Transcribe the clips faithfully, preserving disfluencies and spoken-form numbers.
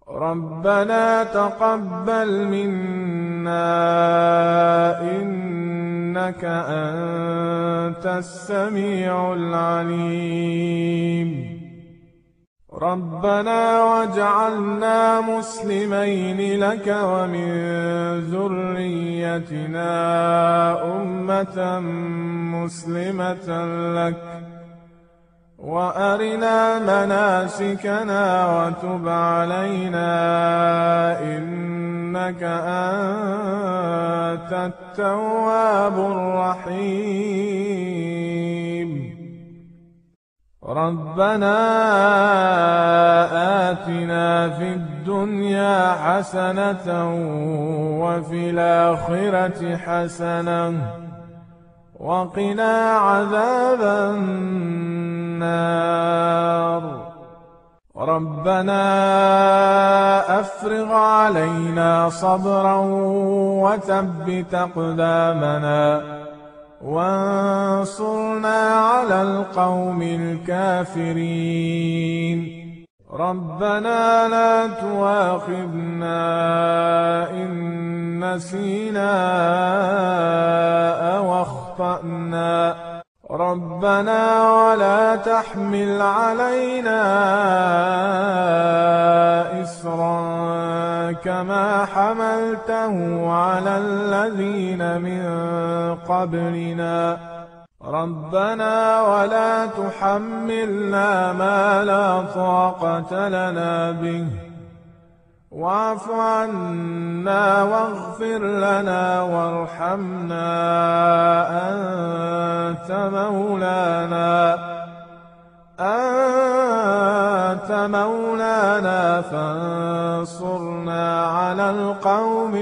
ربنا تقبل منا إنك أنت السميع العليم. ربنا واجعلنا مسلمين لك ومن ذريتنا أمة مسلمة لك وأرنا مناسكنا وتب علينا إنك أنت التواب الرحيم. ربنا آتنا في الدنيا حسنة وفي الآخرة حسنة وقنا عذاب النار. ربنا أفرغ علينا صبرا وثبت أقدامنا وانصرنا على القوم الكافرين. ربنا لا تؤاخذنا إن نسينا أو أخطأنا. ربنا ولا تحمل علينا إصرا كما حملته على الذين من قبلنا. ربنا ولا تحملنا ما لا طاقة لنا به واعف عنا واغفر لنا وارحمنا أنت مولانا أنت مولانا فانصرنا على القوم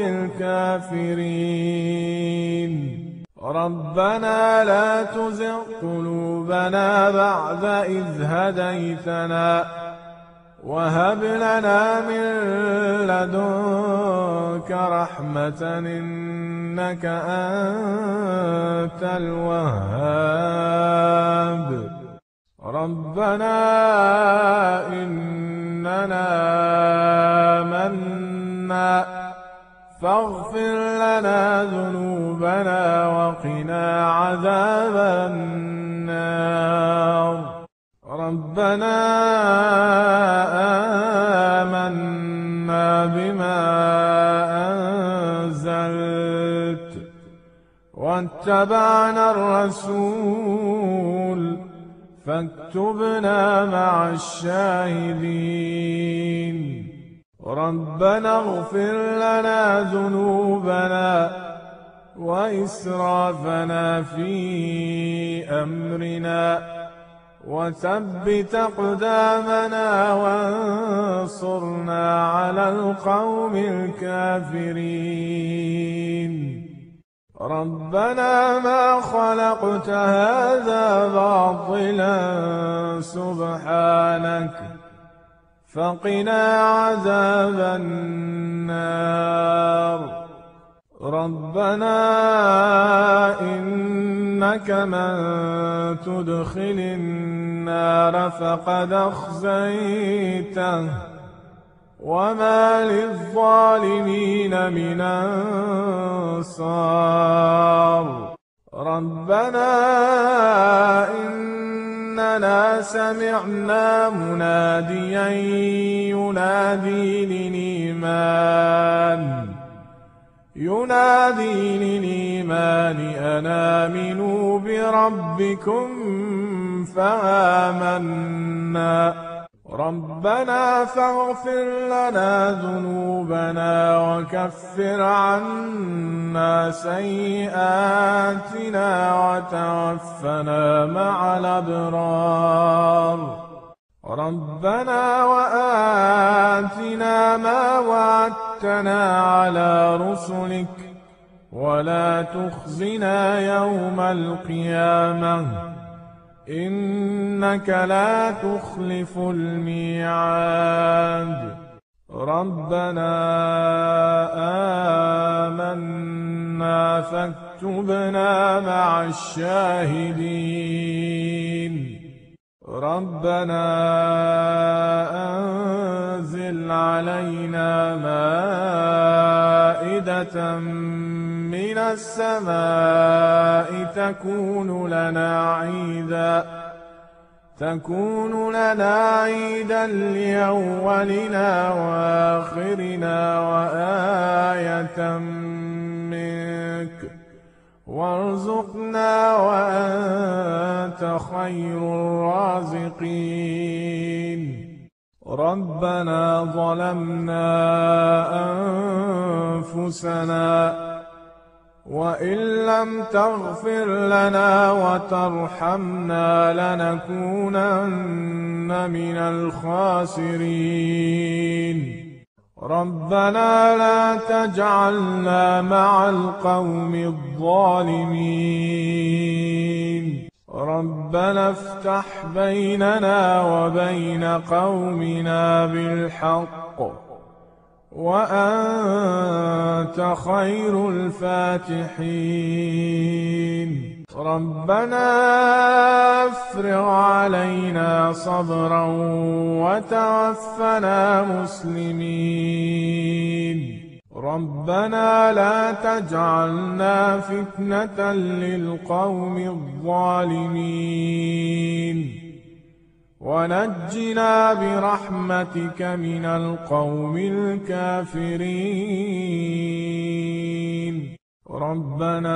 الكافرين. ربنا لا تزغ قلوبنا بعد إذ هديتنا وهب لنا من لدنك رحمة إنك أنت الوهاب. ربنا إننا آمنا فاغفر لنا ذنوبنا وقنا عذاب النار. ربنا آمنا بما أنزلت واتبعنا الرسول فاكتبنا مع الشاهدين. ربنا اغفر لنا ذنوبنا وإسرافنا في أمرنا وثبت أقدامنا وانصرنا على القوم الكافرين. ربنا ما خلقت هذا باطلا سبحانك فقنا عذاب النار. ربنا إنك من تدخل النار فقد أخزيته وما للظالمين من أنصار. ربنا إننا سمعنا مناديا ينادي للإيمان ينادي للإيمان أن آمنوا بربكم فآمنا. ربنا فاغفر لنا ذنوبنا وكفر عنا سيئاتنا وتوفنا مع الأبرار. ربنا وآتنا ما وعدتنا على رسلك ولا تخزنا يوم القيامة إنك لا تخلف الميعاد. ربنا آمنا فاكتبنا مع الشاهدين. ربنا أنزل أنزل علينا مائدة من السماء تكون لنا عيدا تكون لنا عيدا لأولنا وآخرنا وآية منك وارزقنا وأنت خير الرازقين. ربنا ظلمنا أنفسنا وإن لم تغفر لنا وترحمنا لنكونن من الخاسرين. ربنا لا تجعلنا مع القوم الظالمين. ربنا افتح بيننا وبين قومنا بالحق وأنت خير الفاتحين. ربنا افرغ علينا صبرا وتوفنا مسلمين. ربنا لا تجعلنا فتنة للقوم الظالمين ونجنا برحمتك من القوم الكافرين. ربنا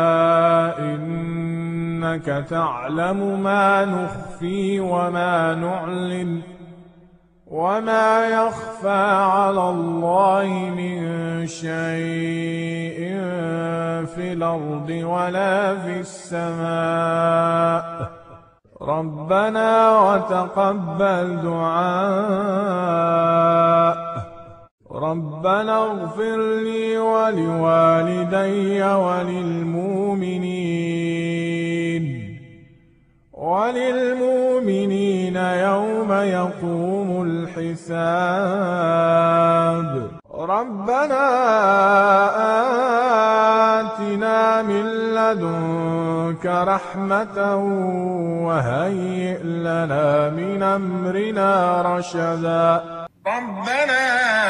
إنك تعلم ما نخفي وما نعلن وما يخفى على الله من شيء في الأرض ولا في السماء. ربنا وتقبل دعاء. ربنا اغفر لي ولوالدي وللمؤمنين وللمؤمنين يوم يقوم الحساب. ربنا آتنا من لدنك رحمة وهيئ لنا من أمرنا رشدا. ربنا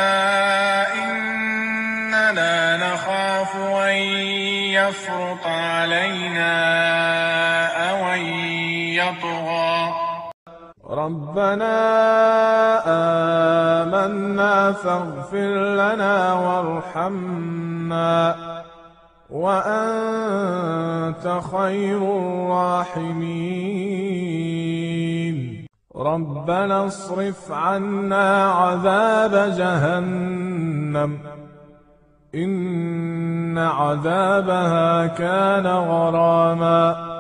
إننا نخاف أن يفرط علينا أو أن يطغى. ربنا آمنا فاغفر لنا وارحمنا وأنت خير الراحمين. ربنا اصرف عنا عذاب جهنم إن عذابها كان غراما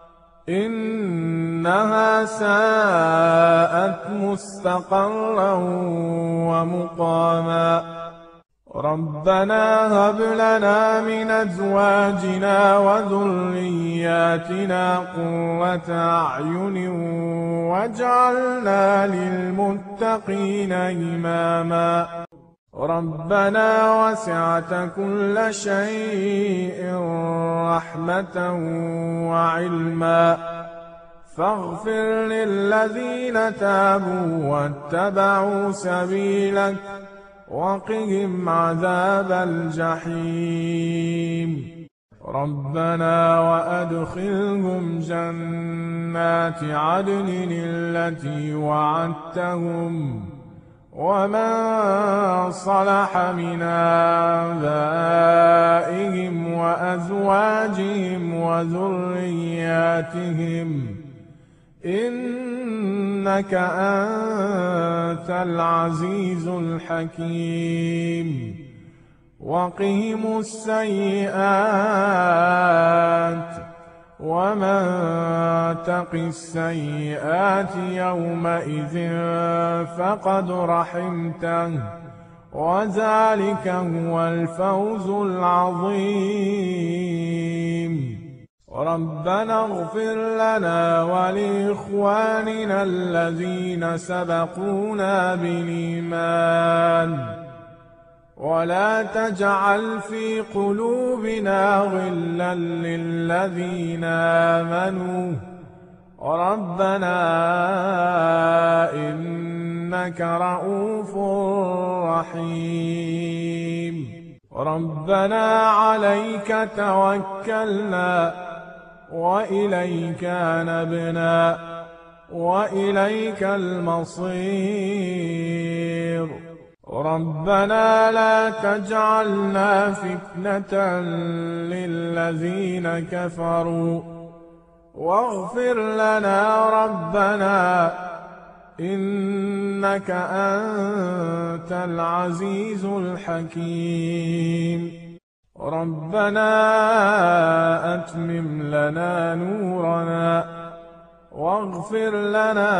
إنها ساءت مستقرا ومقاما. ربنا هب لنا من أزواجنا وذرياتنا قرة أعين واجعلنا للمتقين إماما. ربنا وسعت كل شيء رحمة وعلما فاغفر للذين تابوا واتبعوا سبيلك وقهم عذاب الجحيم. ربنا وأدخلهم جنات عدن التي وعدتهم ومن صلح من آبائهم وأزواجهم وذرياتهم إنك أنت العزيز الحكيم. وقهم السيئات ومن تق السيئات يومئذ فقد رحمته وذلك هو الفوز العظيم. ربنا اغفر لنا ولإخواننا الذين سبقونا بالإيمان ولا تجعل في قلوبنا غلا للذين آمنوا ربنا إنك رءوف رحيم ربنا عليك توكلنا وإليك نبنا وإليك المصير ربنا لا تجعلنا فتنة للذين كفروا واغفر لنا ربنا إنك أنت العزيز الحكيم ربنا أتمم لنا نورنا واغفر لنا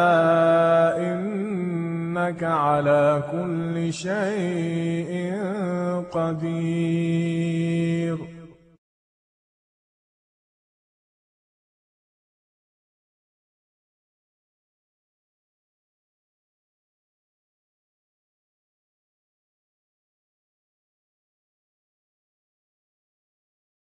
إنك على كل شيء قدير